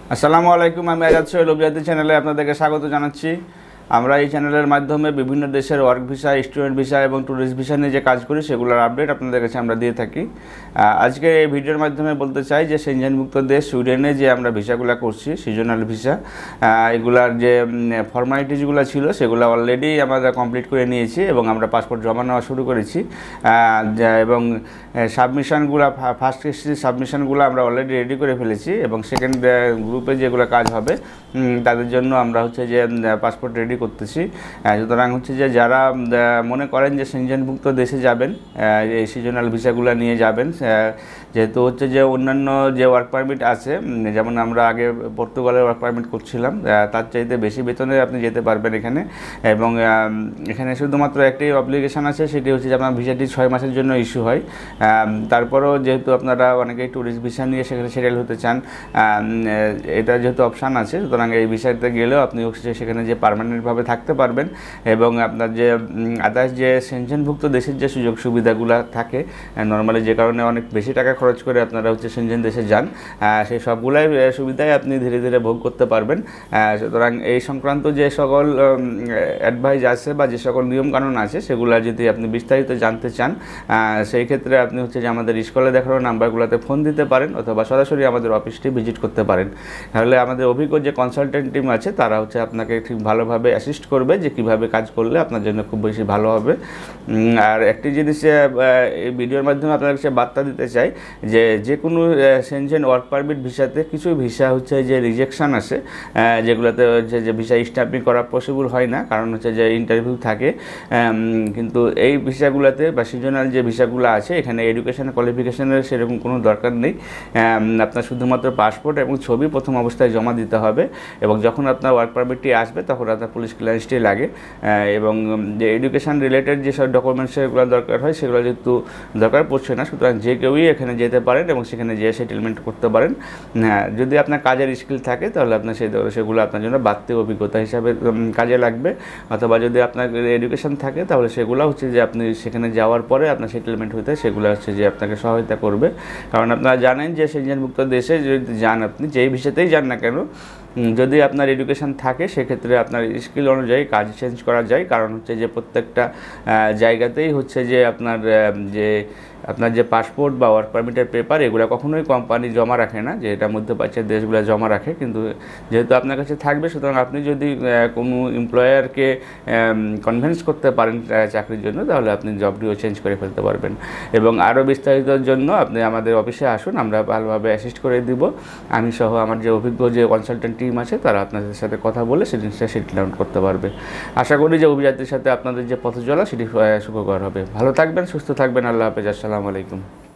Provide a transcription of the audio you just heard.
আসসালামু আলাইকুম। আমি আজাদ সোহেল অভিজাতি চ্যানেলে আপনাদেরকে স্বাগত জানাচ্ছি। আমরা এই চ্যানেলের মাধ্যমে বিভিন্ন দেশের ওয়ার্ক ভিসা, স্টুডেন্ট ভিসা এবং ট্যুরিস্ট ভিসা নিয়ে যে কাজ করি সেগুলোর আপডেট আপনাদের কাছে আমরা দিয়ে থাকি। আজকে এই ভিডিওর মাধ্যমে বলতে চাই যে সেনজেনভুক্ত দেশ সুইডেনে যে আমরা ভিসাগুলো করছি, সিজনাল ভিসা, এগুলার যে ফর্মালিটিসগুলো ছিল সেগুলো অলরেডি আমরা কমপ্লিট করে নিয়েছি এবং আমরা পাসপোর্ট জমা নেওয়া শুরু করেছি এবং সাবমিশনগুলো, ফার্স্ট কিস্তির সাবমিশনগুলো আমরা অলরেডি রেডি করে ফেলেছি এবং সেকেন্ড গ্রুপে যেগুলো কাজ হবে তাদের জন্য আমরা হচ্ছে যে পাসপোর্ট রেডি করতেছি। সুতরাং হচ্ছে যে যারা মনে করেন যে সেনজেনভুক্ত দেশে যাবেন, এই সিজনাল ভিসাগুলো নিয়ে যাবেন, যেহেতু হচ্ছে যে অন্যান্য যে ওয়ার্ক পারমিট আছে, যেমন আমরা আগে পর্তুগালের ওয়ার্ক পারমিট করছিলাম, তার চাইতে বেশি বেতনে আপনি যেতে পারবেন এখানে। এবং এখানে শুধুমাত্র একটি অব্লিগেশন আছে, সেটি হচ্ছে যে আপনার ভিসাটি 6 মাসের জন্য ইস্যু হয়। তারপরেও যেহেতু আপনারা অনেকেই ট্যুরিস্ট ভিসা নিয়ে সেখানে সেটেল হতে চান, এটা যেহেতু অপশান আছে, সুতরাং এই ভিসাতে গেলেও আপনি সেখানে যে পার্মানেন্টভাবে থাকতে পারবেন এবং আপনার যে আদার্স যে সেনজেনভুক্ত দেশের যে সুযোগ সুবিধাগুলো থাকে নর্মালি, যে কারণে অনেক বেশি টাকা খরচ করে আপনারা হচ্ছে সেনজেন দেশে যান, সেই সবগুলাই সুবিধাই আপনি ধীরে ধীরে ভোগ করতে পারবেন। সুতরাং এই সংক্রান্ত যে সকল অ্যাডভাইস আছে বা যে সকল নিয়মকানুন আছে সেগুলো যদি আপনি বিস্তারিত জানতে চান, সেই ক্ষেত্রে আপনি হচ্ছে যে আমাদের স্কুলে দেখানো নাম্বারগুলোতে ফোন দিতে পারেন অথবা সরাসরি আমাদের অফিসটি ভিজিট করতে পারেন। তাহলে আমাদের অভিজ্ঞ যে কনসালটেন্ট টিম আছে তারা হচ্ছে আপনাকে ঠিক ভালোভাবে অ্যাসিস্ট করবে যে কীভাবে কাজ করলে আপনার জন্য খুব বেশি ভালো হবে। আর একটি জিনিস এই ভিডিওর মাধ্যমে আপনার কাছে বার্তা দিতে চাই যে যে কোনো সেনজেন ওয়ার্ক পারমিট ভিসাতে কিছু ভিসা হচ্ছে যে রিজেকশান আসে, যেগুলোতে হচ্ছে যে ভিসা স্ট্যাম্পিং করা পসিবল হয় না, কারণ হচ্ছে যে ইন্টারভিউ থাকে। কিন্তু এই ভিসাগুলোতে বা সিজনাল যে ভিসাগুলো আছে এখানে এডুকেশন কোয়ালিফিকেশনের সেরকম কোনো দরকার নেই। আপনার শুধুমাত্র পাসপোর্ট এবং ছবি প্রথম অবস্থায় জমা দিতে হবে এবং যখন আপনার ওয়ার্ক পারমিটটি আসবে তখন আপনার পুলিশ ক্লিয়ারেন্সটি লাগে। এবং যে এডুকেশান রিলেটেড যেসব ডকুমেন্টস সেগুলো দরকার হয় সেগুলো যেহেতু দরকার পড়ছে না, সুতরাং যে কেউই এখানে যেতে পারেন এবং সেখানে যেয়ে সেটেলমেন্ট করতে পারেন। যদি আপনার কাজের স্কিল থাকে তাহলে আপনার সেগুলো আপনার জন্য বাড়তি অভিজ্ঞতা হিসাবে কাজে লাগবে, অথবা যদি আপনার এডুকেশান থাকে তাহলে সেগুলো হচ্ছে যে আপনি সেখানে যাওয়ার পরে আপনার সেটেলমেন্ট হতে সেগুলো হচ্ছে যে আপনাকে সহায়তা করবে। কারণ আপনারা জানেন যে সেনজেনভুক্ত দেশে যদি যান, আপনি যেই ভিসাতেই যান না কেন, যদি আপনার এডুকেশান থাকে সেক্ষেত্রে আপনার স্কিল অনুযায়ী কাজ চেঞ্জ করা যায়। কারণ হচ্ছে যে প্রত্যেকটা জায়গাতেই হচ্ছে যে আপনার যে পাসপোর্ট বা ওয়ার্ক পারমিটের পেপার এগুলো কখনোই কোম্পানি জমা রাখে না, যে এটা মধ্যপ্রাচ্যের দেশগুলো জমা রাখে। কিন্তু যেহেতু আপনার কাছে থাকবে, সুতরাং আপনি যদি কোনো এমপ্লয়ারকে কনভিন্স করতে পারেন চাকরির জন্য, তাহলে আপনি জবটিও চেঞ্জ করে ফেলতে পারবেন। এবং আরও বিস্তারিতর জন্য আপনি আমাদের অফিসে আসুন, আমরা ভালোভাবে অ্যাসিস্ট করে দিব। আমি সহ আমার যে অভিজ্ঞ যে কনসালটেন্ট টিম আছে তারা আপনাদের সাথে কথা বলে সেই জিনিসটা সেটেল ডাউন করতে পারবে। আশা করি যে অভিজাতির সাথে আপনাদের যে পথ চলা সেটি সুখকর হবে। ভালো থাকবেন, সুস্থ থাকবেন। আল্লাহ হাফেজ। আসসালামু আলাইকুম।